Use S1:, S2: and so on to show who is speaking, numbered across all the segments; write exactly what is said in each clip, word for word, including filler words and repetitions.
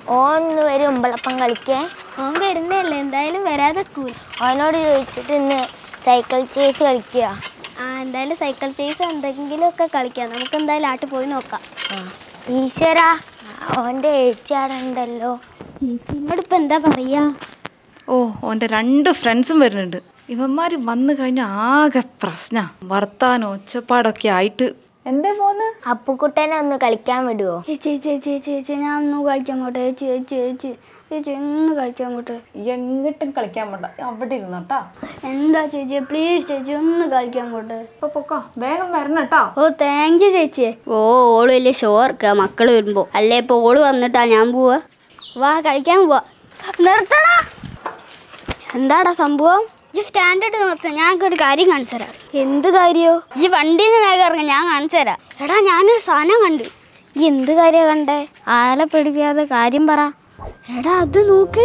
S1: ഓന്ന് വരും ഉമ്പളപ്പം കളിക്കാൻ.
S2: ഓൻ വരുന്നല്ലേ, എന്തായാലും വരാതെ കൂല.
S1: അവനോട് ചോദിച്ചിട്ട് ഇന്ന് സൈക്കിൾ ചേസ് കളിക്കുക.
S2: ആ എന്തായാലും സൈക്കിൾ ചേസ് എന്തെങ്കിലുമൊക്കെ കളിക്കാം. നമുക്ക് എന്തായാലും ആട്ട് പോയി നോക്കാം.
S1: ഈശ്വര, ഓൻ്റെ ഏച്ചിയാടുണ്ടല്ലോ.
S2: ഈശ്വരനോട് ഇപ്പം എന്താ പറയാ?
S3: ഓ, ഓൻ്റെ രണ്ട് ഫ്രണ്ട്സും വരുന്നുണ്ട്. ഇവന്മാർ വന്നു കഴിഞ്ഞാൽ ആകെ പ്രശ്ന, വർത്താനോ ഒച്ചപ്പാടൊക്കെ ആയിട്ട്. എന്താ പോന്ന്?
S1: അപ്പുക്കുട്ടനെ ഒന്ന് കളിക്കാൻ വിടുവോ?
S2: ചേച്ചി ചേച്ചി ചേച്ചി ഞാൻ ഒന്ന് കളിക്കാൻ പോട്ടെ. ചേച്ചി ചേച്ചി ചേച്ചി ചേച്ചി ഒന്ന് കളിക്കാൻ പോട്ടെ.
S3: എങ്ങോട്ടും കളിക്കാൻ പോണ്ട, അവിടെ ഇരുന്നോട്ടാ.
S2: എന്താ ചേച്ചി, പ്ലീസ് ചേച്ചി ഒന്ന് കളിക്കാൻ പോട്ടെ.
S3: ഇപ്പൊ പൊക്കോ, വേഗം വരണം കേട്ടോ.
S2: ഓ താങ്ക് യു ചേച്ചി. ഓ ഓള് വലിയ ഷോർക്ക മക്കള് വരുമ്പോ. അല്ലേ ഇപ്പൊ ഓള് വന്നിട്ടാ ഞാൻ പോവാ. വാ കളിക്കാൻ പോവാ. നിർത്തടാ. എന്താടാ സംഭവം? ഈ സ്റ്റാൻഡേർഡ് നിർത്ത, ഞങ്ങൾക്ക് ഒരു കാര്യം കാണിച്ചു തരാം.
S1: എന്ത് കാര്യോ?
S2: ഈ വണ്ടിന്ന് വേഗം ഇറങ്ങി, ഞാൻ കാണിച്ചു തരാം. എടാ ഞാനൊരു സാധനം കണ്ടു.
S1: ഈ എന്ത് കാര്യ കണ്ടേ?
S2: ആലെ പേടിപ്പിക്കാതെ കാര്യം പറ. എടാ അത് നോക്ക്.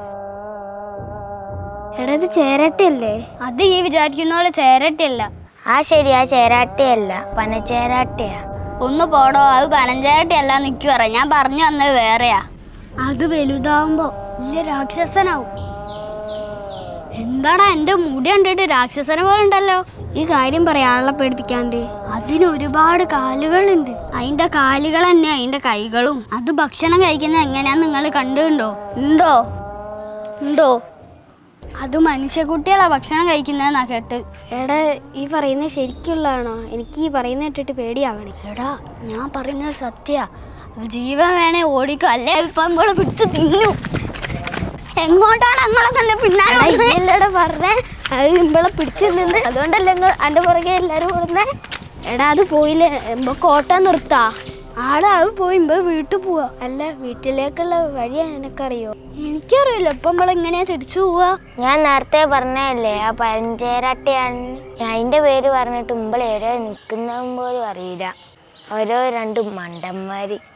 S2: എടാ ഇത് ചേരട്ടയല്ലേ? അത് ഈ വിചാരിക്കുന്ന പോലെ ചേരട്ടയല്ല.
S1: ആ ശരി, ആ ചേരാട്ടയല്ല, പനച്ചേരാട്ടയാ.
S2: ഒന്ന് പോടോ, അത് പനഞ്ചേരട്ടയല്ല. നിൽക്കു പറ, ഞാൻ പറഞ്ഞു വന്നത് വേറെയാ. അത് വലുതാവുമ്പോ വലിയ രാക്ഷസനാവും. എന്താടാ എന്റെ മുടി കണ്ടിട്ട് രാക്ഷസനെ പോലെ ഉണ്ടല്ലോ. ഈ കാര്യം പറയാനുള്ള പേടിപ്പിക്കാണ്ട്. അതിന് ഒരുപാട് കാലുകളുണ്ട്. അതിന്റെ കാലുകൾ തന്നെ അതിന്റെ കൈകളും. അത് ഭക്ഷണം കഴിക്കുന്നത് എങ്ങനെയാന്ന് നിങ്ങൾ കണ്ടുണ്ടോ? ഉണ്ടോ ഉണ്ടോ അത് മനുഷ്യക്കുട്ടികളാ ഭക്ഷണം കഴിക്കുന്നതെന്നാ കേട്ട്.
S1: എടാ ഈ പറയുന്നത് ശരിക്കുള്ളതാണോ? എനിക്ക് ഈ പറയുന്ന കേട്ടിട്ട് പേടിയാവണേ.
S2: എടാ ഞാൻ പറയുന്നത് സത്യ. ജീവൻ വേണേ ഓടിക്കോ, അല്ലേ ഇപ്പം നമ്മളെ പിടിച്ച് തിന്നു. എങ്ങോട്ടാണ് ഞങ്ങളൊക്കെ പിന്നാലെ
S1: പറഞ്ഞേ? അത് ഇമ്പളെ പിടിച്ചു നിന്ന്, അതുകൊണ്ടല്ലേ എന്റെ പുറകെ എല്ലാരും കൊടുന്നേ.
S2: എടാ അത് പോയില്ലേ, കോട്ട നിർത്താ. ആടാ അത് പോയി വീട്ടിൽ പോവാ.
S1: അല്ല, വീട്ടിലേക്കുള്ള വഴി നിനക്കറിയോ?
S2: എനിക്കറിയില്ല. ഇപ്പൊ നമ്മളെങ്ങനെയാ തിരിച്ചു പോവാ?
S1: ഞാൻ നേരത്തെ പറഞ്ഞല്ലേ ആ പനഞ്ചേരാട്ടയാണ്. അതിന്റെ പേര് പറഞ്ഞിട്ട് ഇമ്പളെ എവിടെ നിൽക്കുന്ന പോലും അറിയില്ല. ഓരോ രണ്ട് മണ്ടന്മാര്.